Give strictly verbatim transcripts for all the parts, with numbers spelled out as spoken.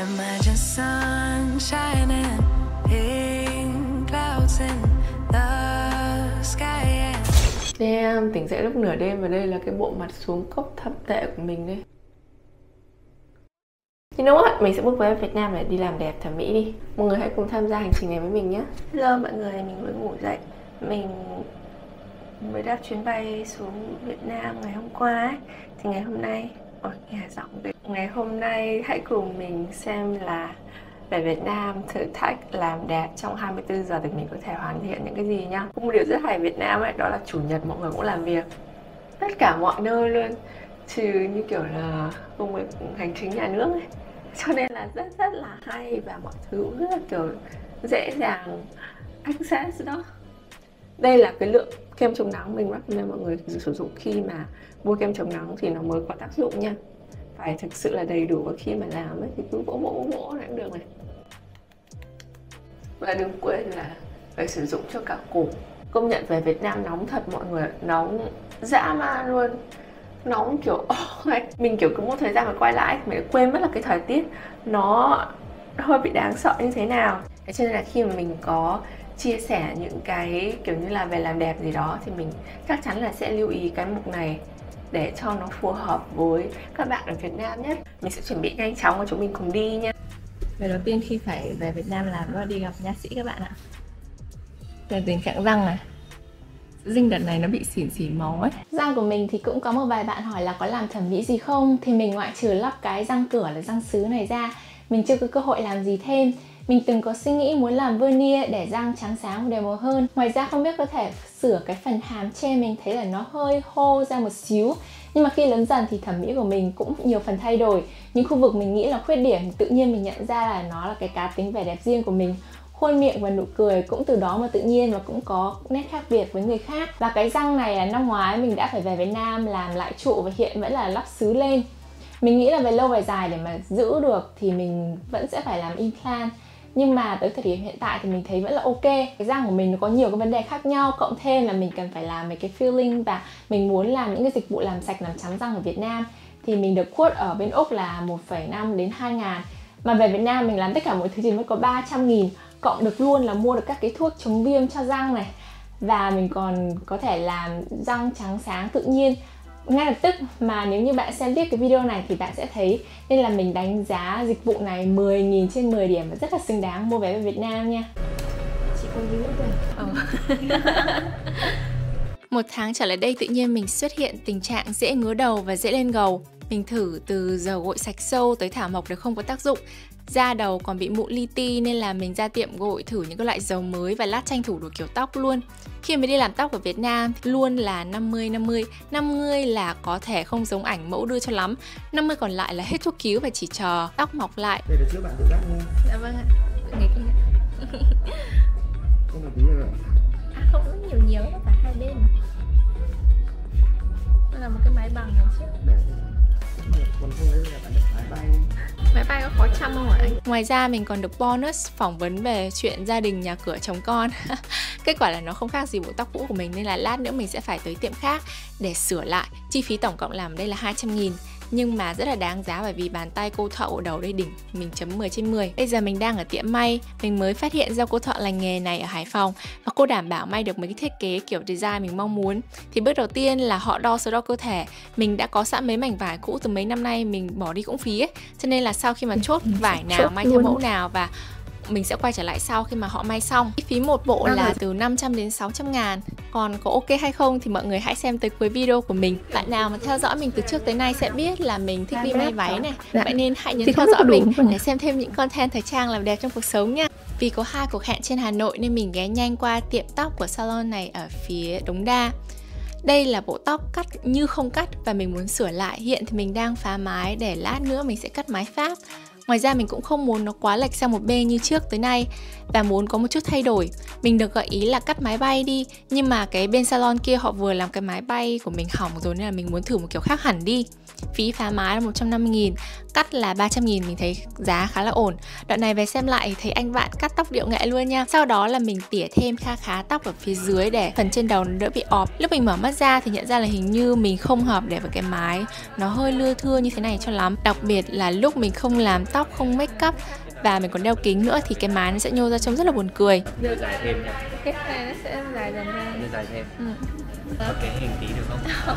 Am I just sunshine and pink clouds in the sky? Yeah. Damn, tỉnh dậy lúc nửa đêm và đây là cái bộ mặt xuống cốc thậm tệ của mình đây. You know what? Mình sẽ bước về Việt Nam để đi làm đẹp thẩm mỹ đi. Mọi người hãy cùng tham gia hành trình này với mình nhé. Hello mọi người, mình mới ngủ dậy. Mình mới đáp chuyến bay xuống Việt Nam ngày hôm qua ấy. Thì ngày hôm nay, ôi nghe giọng đấy. Ngày hôm nay hãy cùng mình xem là về Việt Nam thử thách làm đẹp trong hai mươi tư giờ thì mình có thể hoàn thiện những cái gì nhá. Cũng một điều rất hay Việt Nam ấy, đó là chủ nhật mọi người cũng làm việc tất cả mọi nơi luôn, trừ như kiểu là công việc hành chính nhà nước ấy. Cho nên là rất rất là hay và mọi thứ rất là kiểu dễ dàng access đó. Đây là cái lượng kem chống nắng mình recommend mọi người sử dụng khi mà mua kem chống nắng thì nó mới có tác dụng nha. Phải thực sự là đầy đủ, và khi mà làm ấy thì cứ vỗ vỗ vỗ là cũng được này. Và đừng quên là phải sử dụng cho cả cổ. Công nhận về Việt Nam nóng thật mọi người, nóng dã man luôn. Nóng kiểu oh, mình kiểu cứ một thời gian mà quay lại mình quên mất là cái thời tiết nó hơi bị đáng sợ như thế nào. Thế cho nên là khi mà mình có chia sẻ những cái kiểu như là về làm đẹp gì đó thì mình chắc chắn là sẽ lưu ý cái mục này để cho nó phù hợp với các bạn ở Việt Nam nhất. Mình sẽ chuẩn bị nhanh chóng và chúng mình cùng đi nha. Về đầu tiên khi phải về Việt Nam làm đó là đi gặp nha sĩ các bạn ạ. Về tình trạng răng này, răng đợt này nó bị xỉn xỉn máu ấy. Răng của mình thì cũng có một vài bạn hỏi là có làm thẩm mỹ gì không. Thì mình ngoại trừ lắp cái răng cửa là răng sứ này ra, mình chưa có cơ hội làm gì thêm. Mình từng có suy nghĩ muốn làm veneer để răng trắng sáng và đều màu hơn. Ngoài ra không biết có thể sửa cái phần hàm trên, mình thấy là nó hơi hô ra một xíu. Nhưng mà khi lớn dần thì thẩm mỹ của mình cũng nhiều phần thay đổi. Những khu vực mình nghĩ là khuyết điểm tự nhiên mình nhận ra là nó là cái cá tính vẻ đẹp riêng của mình. Khuôn miệng và nụ cười cũng từ đó mà tự nhiên và cũng có nét khác biệt với người khác. Và cái răng này là năm ngoái mình đã phải về Việt Nam làm lại trụ và hiện vẫn là lắp sứ lên. Mình nghĩ là về lâu về dài để mà giữ được thì mình vẫn sẽ phải làm implant. Nhưng mà tới thời điểm hiện tại thì mình thấy vẫn là ok. Cái răng của mình nó có nhiều cái vấn đề khác nhau, cộng thêm là mình cần phải làm mấy cái filling và mình muốn làm những cái dịch vụ làm sạch làm trắng răng ở Việt Nam. Thì mình được quote ở bên Úc là một phẩy năm đến hai ngàn. Mà về Việt Nam mình làm tất cả mọi thứ thì mới có ba trăm nghìn. Cộng được luôn là mua được các cái thuốc chống viêm cho răng này. Và mình còn có thể làm răng trắng sáng tự nhiên ngay lập tức. Mà nếu như bạn xem tiếp cái video này thì bạn sẽ thấy. Nên là mình đánh giá dịch vụ này mười nghìn trên mười điểm và rất là xứng đáng mua vé về Việt Nam nha. Chị còn gì nữa rồi? Một tháng trở lại đây tự nhiên mình xuất hiện tình trạng dễ ngứa đầu và dễ lên gầu. Mình thử từ dầu gội sạch sâu tới thảo mộc đều không có tác dụng. Da đầu còn bị mụn li ti nên là mình ra tiệm gội thử những cái loại dầu mới và lát tranh thủ đủ kiểu tóc luôn. Khi mới đi làm tóc ở Việt Nam thì luôn là năm mươi năm mươi. năm mươi là có thể không giống ảnh mẫu đưa cho lắm. năm mươi còn lại là hết thuốc cứu và chỉ chờ tóc mọc lại. Đây là trước bạn tự cắt nha. Dạ vâng ạ. Ngày kia. Không là tí rồi. À, không có nhiều nhiều nó cả hai bên. Nó là một cái máy bằng này chứ. Để còn không ấy là bạn để máy bay. Máy bay có khó chăm không hả anh? Ngoài ra mình còn được bonus phỏng vấn về chuyện gia đình, nhà cửa, chồng con. Kết quả là nó không khác gì bộ tóc cũ của mình, nên là lát nữa mình sẽ phải tới tiệm khác để sửa lại. Chi phí tổng cộng làm đây là hai trăm nghìn. Nhưng mà rất là đáng giá bởi vì bàn tay cô thợ ở đầu đây đỉnh. Mình chấm mười trên mười. Bây giờ mình đang ở tiệm may. Mình mới phát hiện ra cô thợ lành nghề này ở Hải Phòng. Và cô đảm bảo may được mấy cái thiết kế kiểu design mình mong muốn. Thì bước đầu tiên là họ đo số đo cơ thể. Mình đã có sẵn mấy mảnh vải cũ từ mấy năm nay, mình bỏ đi cũng phí ấy. Cho nên là sau khi mà chốt vải nào, may theo mẫu nào và mình sẽ quay trở lại sau khi mà họ may xong. Chi phí một bộ là từ năm trăm đến sáu trăm ngàn. Còn có ok hay không thì mọi người hãy xem tới cuối video của mình. Bạn nào mà theo dõi mình từ trước tới nay sẽ biết là mình thích đi may váy này. Vậy nên hãy nhấn theo dõi mình để xem thêm những content thời trang làm đẹp trong cuộc sống nha. Vì có hai cuộc hẹn trên Hà Nội nên mình ghé nhanh qua tiệm tóc của salon này ở phía Đống Đa. Đây là bộ tóc cắt như không cắt và mình muốn sửa lại. Hiện thì mình đang phá mái để lát nữa mình sẽ cắt mái Pháp. Ngoài ra mình cũng không muốn nó quá lệch sang một bên như trước tới nay và muốn có một chút thay đổi. Mình được gợi ý là cắt mái bay đi, nhưng mà cái bên salon kia họ vừa làm cái mái bay của mình hỏng rồi nên là mình muốn thử một kiểu khác hẳn đi. Phí phá mái là một trăm năm mươi nghìn, cắt là ba trăm nghìn, mình thấy giá khá là ổn. Đoạn này về xem lại thấy anh bạn cắt tóc điệu nghệ luôn nha. Sau đó là mình tỉa thêm kha khá tóc ở phía dưới để phần trên đầu nó đỡ bị ọp. Lúc mình mở mắt ra thì nhận ra là hình như mình không hợp để với cái mái nó hơi lưa thưa như thế này cho lắm. Đặc biệt là lúc mình không làm tóc, không make up và mình còn đeo kính nữa thì cái má nó sẽ nhô ra trông rất là buồn cười. Đưa dài thêm nha. Cái này nó sẽ dài dần ra. Đưa dài thêm. Ừ. Có cái hình tí được không?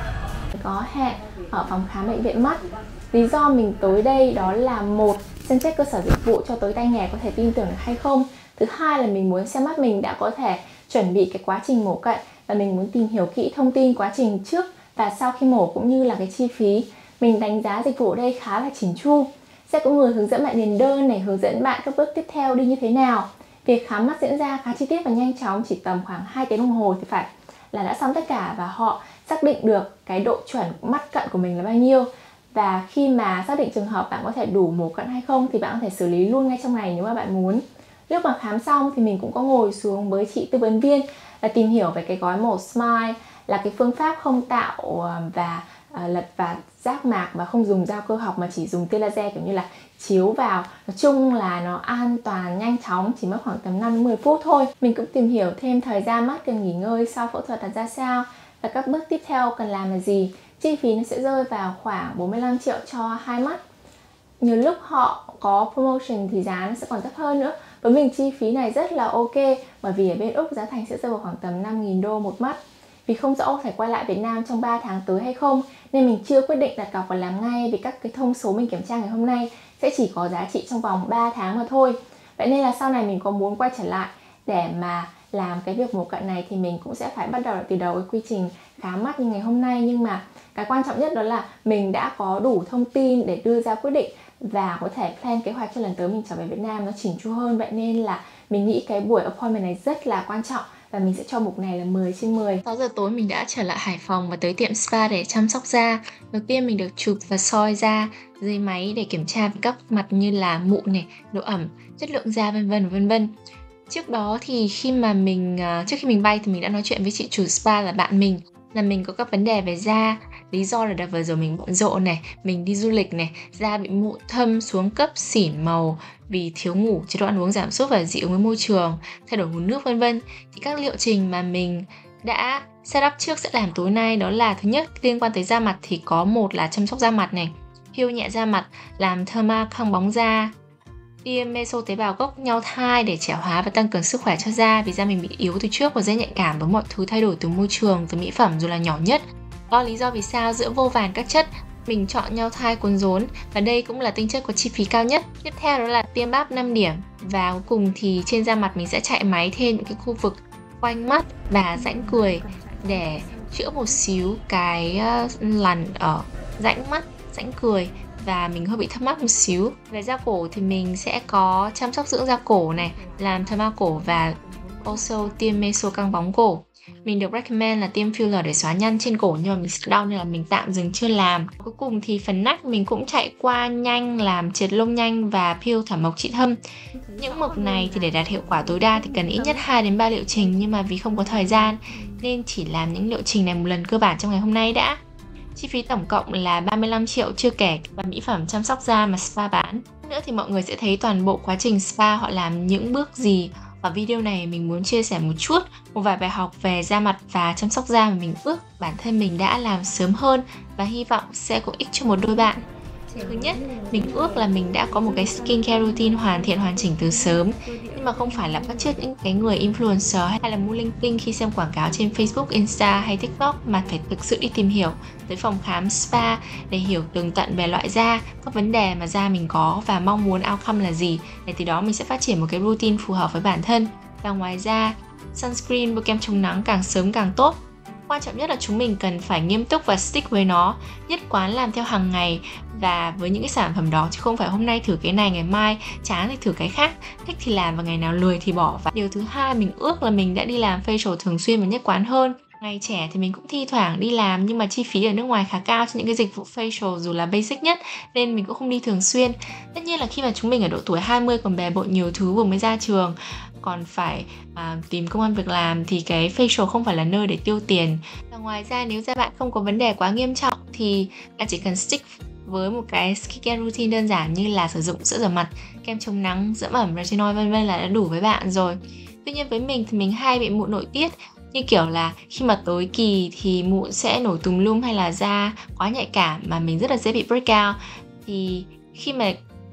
Có hẹn ở phòng khám bệnh viện mắt. Lý do mình tới đây đó là một, xem xét cơ sở dịch vụ cho tới tay nghề có thể tin tưởng được hay không. Thứ hai là mình muốn xem mắt mình đã có thể chuẩn bị cái quá trình mổ cận và mình muốn tìm hiểu kỹ thông tin quá trình trước và sau khi mổ cũng như là cái chi phí. Mình đánh giá dịch vụ ở đây khá là chỉnh chu. Sẽ có người hướng dẫn bạn điền đơn này, hướng dẫn bạn các bước tiếp theo đi như thế nào. Việc khám mắt diễn ra khá chi tiết và nhanh chóng, chỉ tầm khoảng hai tiếng đồng hồ thì phải là đã xong tất cả và họ xác định được cái độ chuẩn mắt cận của mình là bao nhiêu. Và khi mà xác định trường hợp bạn có thể đủ mổ cận hay không thì bạn có thể xử lý luôn ngay trong ngày nếu mà bạn muốn. Lúc mà khám xong thì mình cũng có ngồi xuống với chị tư vấn viên và tìm hiểu về cái gói mổ Smile, là cái phương pháp không tạo và uh, lật và giác mạc và không dùng dao cơ học mà chỉ dùng tia laser kiểu như là chiếu vào. Nói chung là nó an toàn, nhanh chóng, chỉ mất khoảng tầm năm đến mười phút thôi. Mình cũng tìm hiểu thêm thời gian mắt cần nghỉ ngơi sau phẫu thuật là ra sao và các bước tiếp theo cần làm là gì. Chi phí nó sẽ rơi vào khoảng bốn mươi lăm triệu cho hai mắt. Nhiều lúc họ có promotion thì giá nó sẽ còn thấp hơn nữa. Với mình chi phí này rất là ok, bởi vì ở bên Úc giá thành sẽ rơi vào khoảng tầm năm nghìn đô một mắt. Vì không rõ phải quay lại Việt Nam trong ba tháng tới hay không nên mình chưa quyết định đặt cọc và làm ngay, vì các cái thông số mình kiểm tra ngày hôm nay sẽ chỉ có giá trị trong vòng ba tháng mà thôi. Vậy nên là sau này mình có muốn quay trở lại để mà làm cái việc mổ cận này thì mình cũng sẽ phải bắt đầu từ đầu cái quy trình khám mắt như ngày hôm nay. Nhưng mà cái quan trọng nhất đó là mình đã có đủ thông tin để đưa ra quyết định và có thể plan kế hoạch cho lần tới mình trở về Việt Nam nó chỉnh chu hơn. Vậy nên là mình nghĩ cái buổi appointment này rất là quan trọng và mình sẽ cho mục này là mười trên mười. sáu giờ tối mình đã trở lại Hải Phòng và tới tiệm spa để chăm sóc da. Đầu tiên mình được chụp và soi da dưới máy để kiểm tra về các mặt như là mụn này, độ ẩm, chất lượng da vân vân vân vân. Trước đó thì khi mà mình trước khi mình bay thì mình đã nói chuyện với chị chủ spa là bạn mình, là mình có các vấn đề về da. Lý do là đợt vừa rồi mình bận rộn này, mình đi du lịch này, da bị mụn thâm, xuống cấp, xỉn màu vì thiếu ngủ, chế độ ăn uống giảm sút và dị ứng với môi trường, thay đổi nguồn nước vân vân. Thì các liệu trình mà mình đã set up trước sẽ làm tối nay đó là thứ nhất liên quan tới da mặt thì có một là chăm sóc da mặt này, peel nhẹ da mặt, làm thermal căng bóng da, tiêm meso tế bào gốc nhau thai để trẻ hóa và tăng cường sức khỏe cho da, vì da mình bị yếu từ trước và dễ nhạy cảm với mọi thứ thay đổi từ môi trường, từ mỹ phẩm dù là nhỏ nhất. Đó là lý do vì sao giữa vô vàn các chất mình chọn nhau thai cuốn rốn và đây cũng là tinh chất có chi phí cao nhất. Tiếp theo đó là tiêm báp năm điểm và cuối cùng thì trên da mặt mình sẽ chạy máy thêm những cái khu vực quanh mắt và rãnh cười để chữa một xíu cái lằn ở rãnh mắt, rãnh cười và mình hơi bị thấp mắt một xíu. Về da cổ thì mình sẽ có chăm sóc dưỡng da cổ này, làm thermal cổ và also tiêm meso căng bóng cổ. Mình được recommend là tiêm filler để xóa nhăn trên cổ nhưng mà mình sợ đau nên là mình tạm dừng chưa làm. Cuối cùng thì phần nách mình cũng chạy qua nhanh, làm triệt lông nhanh và peel thẩm mộc trị thâm. Những mục này thì để đạt hiệu quả tối đa thì cần ít nhất hai đến ba liệu trình, nhưng mà vì không có thời gian nên chỉ làm những liệu trình này một lần cơ bản trong ngày hôm nay đã. Chi phí tổng cộng là ba mươi lăm triệu chưa kể và mỹ phẩm chăm sóc da mà spa bán. Nữa thì mọi người sẽ thấy toàn bộ quá trình spa họ làm những bước gì. Ở video này mình muốn chia sẻ một chút, một vài bài học về da mặt và chăm sóc da mà mình ước bản thân mình đã làm sớm hơn và hy vọng sẽ có ích cho một đôi bạn. Thứ nhất, mình ước là mình đã có một cái skincare routine hoàn thiện hoàn chỉnh từ sớm, nhưng mà không phải là bắt chước những cái người influencer hay là mua linh tinh khi xem quảng cáo trên Facebook, Insta hay TikTok, mà phải thực sự đi tìm hiểu tới phòng khám spa để hiểu tường tận về loại da, các vấn đề mà da mình có và mong muốn outcome là gì, để từ đó mình sẽ phát triển một cái routine phù hợp với bản thân. Và ngoài ra, sunscreen, bôi kem chống nắng càng sớm càng tốt. Quan trọng nhất là chúng mình cần phải nghiêm túc và stick với nó, nhất quán làm theo hàng ngày và với những cái sản phẩm đó, chứ không phải hôm nay thử cái này, ngày mai chán thì thử cái khác, thích thì làm và ngày nào lười thì bỏ. Và điều thứ hai mình ước là mình đã đi làm facial thường xuyên và nhất quán hơn. Ngày trẻ thì mình cũng thi thoảng đi làm nhưng mà chi phí ở nước ngoài khá cao cho những cái dịch vụ facial dù là basic nhất nên mình cũng không đi thường xuyên. Tất nhiên là khi mà chúng mình ở độ tuổi hai mươi còn bề bộn nhiều thứ vừa mới ra trường, còn phải à, tìm công an việc làm thì cái facial không phải là nơi để tiêu tiền. Và ngoài ra nếu da bạn không có vấn đề quá nghiêm trọng thì bạn chỉ cần stick với một cái skincare routine đơn giản như là sử dụng sữa rửa mặt, kem chống nắng, dưỡng ẩm, retinol vân vân là đã đủ với bạn rồi. Tuy nhiên với mình thì mình hay bị mụn nội tiết, như kiểu là khi mà tới kỳ thì mụn sẽ nổi tùm lum hay là da quá nhạy cảm mà mình rất là dễ bị breakout. Thì khi mà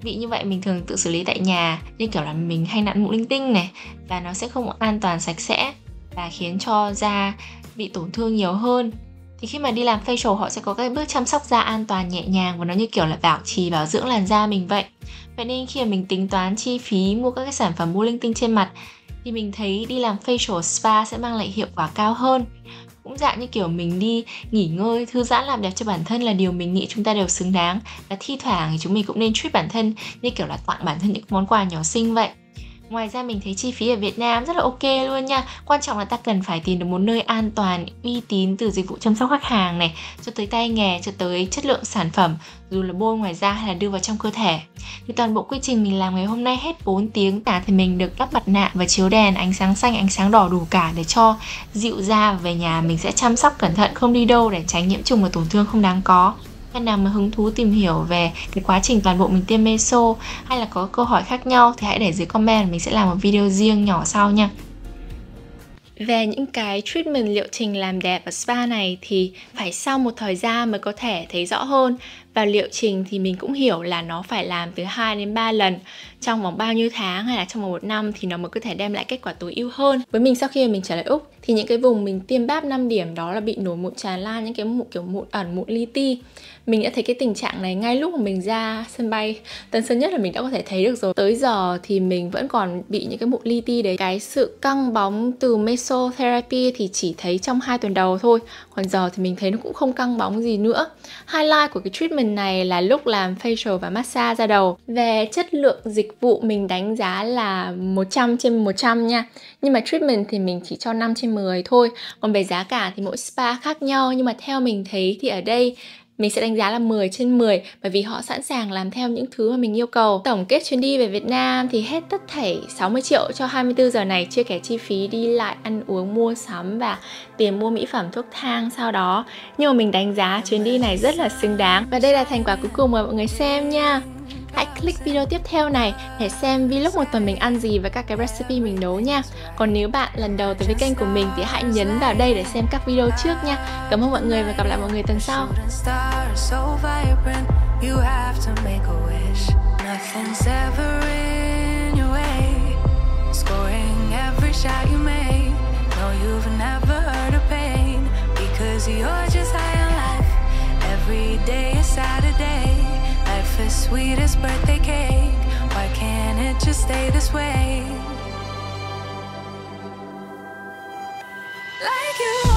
Vị như vậy mình thường tự xử lý tại nhà, như kiểu là mình hay nặn mụn linh tinh này, và nó sẽ không an toàn sạch sẽ và khiến cho da bị tổn thương nhiều hơn. Thì khi mà đi làm facial họ sẽ có các bước chăm sóc da an toàn nhẹ nhàng và nó như kiểu là bảo trì bảo dưỡng làn da mình vậy. Vậy nên khi mà mình tính toán chi phí mua các cái sản phẩm mua linh tinh trên mặt thì mình thấy đi làm facial spa sẽ mang lại hiệu quả cao hơn. Cũng dạng như kiểu mình đi nghỉ ngơi, thư giãn làm đẹp cho bản thân là điều mình nghĩ chúng ta đều xứng đáng. Và thi thoảng thì chúng mình cũng nên treat bản thân như kiểu là tặng bản thân những món quà nhỏ xinh vậy. Ngoài ra mình thấy chi phí ở Việt Nam rất là ok luôn nha. Quan trọng là ta cần phải tìm được một nơi an toàn, uy tín từ dịch vụ chăm sóc khách hàng này, cho tới tay nghề, cho tới chất lượng sản phẩm, dù là bôi ngoài da hay là đưa vào trong cơ thể. Thì toàn bộ quy trình mình làm ngày hôm nay hết bốn tiếng cả thì mình được lắp mặt nạ và chiếu đèn, ánh sáng xanh, ánh sáng đỏ đủ cả để cho dịu da. Về nhà mình sẽ chăm sóc cẩn thận, không đi đâu để tránh nhiễm trùng và tổn thương không đáng có. Bạn nào mà hứng thú tìm hiểu về cái quá trình toàn bộ mình tiêm meso hay là có câu hỏi khác nhau thì hãy để dưới comment, mình sẽ làm một video riêng nhỏ sau nha. Về những cái treatment liệu trình làm đẹp ở spa này thì phải sau một thời gian mới có thể thấy rõ hơn. Và liệu trình thì mình cũng hiểu là nó phải làm từ hai đến ba lần trong vòng bao nhiêu tháng hay là trong vòng một năm thì nó mới có thể đem lại kết quả tối ưu hơn. Với mình sau khi mà mình trở lại Úc thì những cái vùng mình tiêm báp năm điểm đó là bị nổi mụn tràn lan, những cái mụn kiểu mụn ẩn, mụn li ti. Mình đã thấy cái tình trạng này ngay lúc mà mình ra sân bay Tân Sơn Nhất là mình đã có thể thấy được rồi. Tới giờ thì mình vẫn còn bị những cái mụn li ti đấy. Cái sự căng bóng từ mesotherapy thì chỉ thấy trong hai tuần đầu thôi. Còn giờ thì mình thấy nó cũng không căng bóng gì nữa. Highlight của cái treatment này là lúc làm facial và massage da đầu. Về chất lượng dịch vụ mình đánh giá là một trăm trên một trăm nha. Nhưng mà treatment thì mình chỉ cho năm trên mười thôi. Còn về giá cả thì mỗi spa khác nhau. Nhưng mà theo mình thấy thì ở đây mình sẽ đánh giá là mười trên mười bởi vì họ sẵn sàng làm theo những thứ mà mình yêu cầu. Tổng kết chuyến đi về Việt Nam thì hết tất thảy sáu mươi triệu cho hai mươi tư giờ này, chưa kể chi phí đi lại, ăn uống, mua sắm và tiền mua mỹ phẩm thuốc thang sau đó. Nhưng mà mình đánh giá chuyến đi này rất là xứng đáng. Và đây là thành quả cuối cùng, mời mọi người xem nha. Hãy click video tiếp theo này để xem vlog một tuần mình ăn gì và các cái recipe mình nấu nha. Còn nếu bạn lần đầu tới với kênh của mình thì hãy nhấn vào đây để xem các video trước nha. Cảm ơn mọi người và gặp lại mọi người tuần sau. The sweetest birthday cake. Why can't it just stay this way? Like you.